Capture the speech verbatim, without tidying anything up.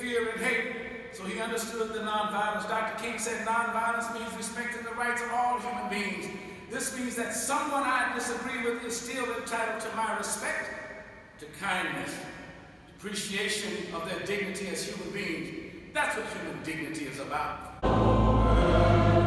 fear and hate. So he understood the nonviolence. Doctor King said nonviolence means respecting the rights of all human beings. This means that someone I disagree with is still entitled to my respect, to kindness, appreciation of their dignity as human beings. That's what human dignity is about.